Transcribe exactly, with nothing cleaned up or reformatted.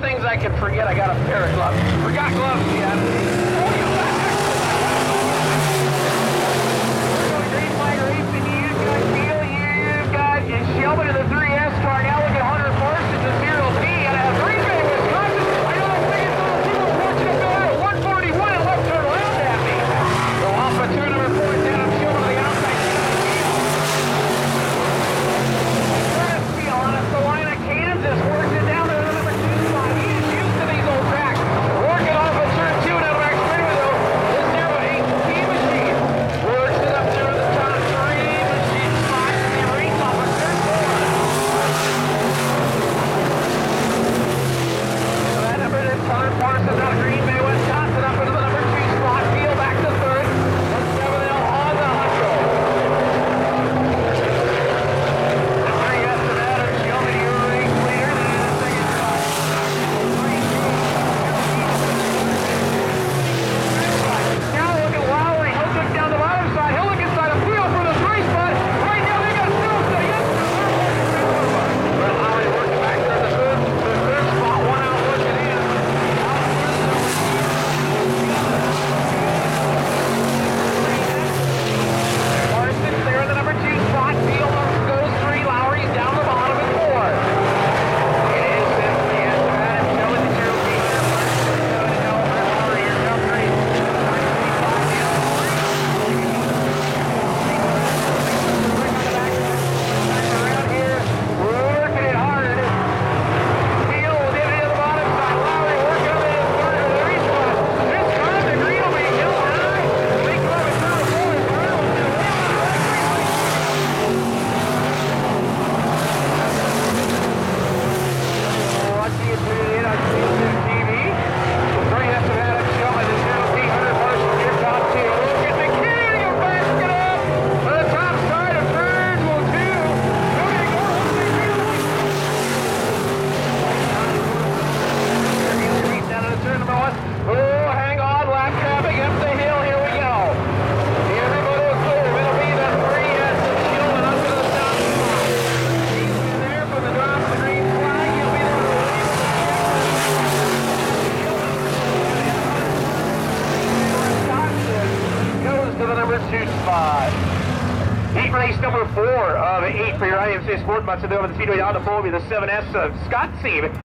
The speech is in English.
things I can forget. I got a pair of gloves. Forgot gloves yet. Oh, you got green flag racing. You've got Keel. You've got Shelby to the three S car. Now look at Hunter Parsons, the zero P. And a Green Bay, Wisconsin. I know I'm thinking some people watching up there at one forty-one and left turn around at me. So off of turn number four, down I'm showing to the outside. On a Salina, Kansas, works it down to the number two spot. He is used to these old tracks. Working off of turn two, now back straightaway though. Is now a steam machine. Works it up there to the top three machine spot. And they race off of turn four. So that number is Hunter Parsons out of Green Bay, Wisconsin, up into the number two spot. Field back to third. Let's seven L on the Hunter. Heat race number four of eight for your I M C Sport Bus. And over the speedway on the pole will be the seven S of Scott Seaman.